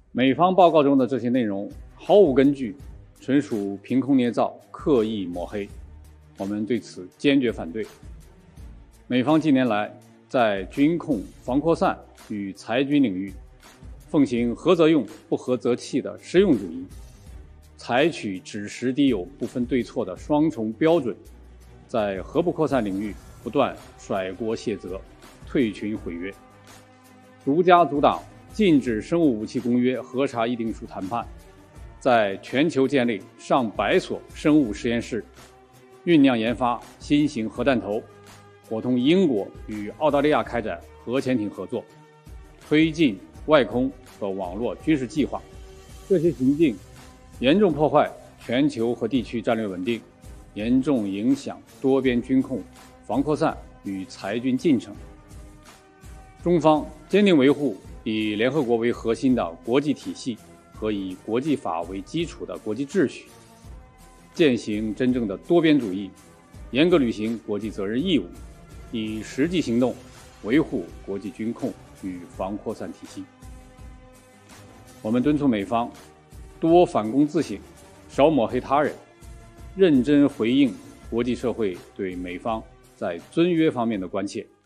美方报告中的这些内容毫无根据，纯属凭空捏造、刻意抹黑，我们对此坚决反对。美方近年来在军控、防扩散与裁军领域，奉行合则用、不合则弃的实用主义，采取只实敌友、不分对错的双重标准，在核不扩散领域不断甩锅卸责、退群毁约，独家阻挡禁止生物武器公约核查议定书谈判，在全球建立上百所生物实验室，酝酿研发新型核弹头，伙同英国与澳大利亚开展核潜艇合作，推进外空和网络军事计划。这些行径严重破坏全球和地区战略稳定，严重影响多边军控、防扩散与裁军进程。中方坚定维护以联合国为核心的国际体系和以国际法为基础的国际秩序，践行真正的多边主义，严格履行国际责任义务，以实际行动维护国际军控与防扩散体系。我们敦促美方多反躬自省，少抹黑他人，认真回应国际社会对美方在尊约方面的关切。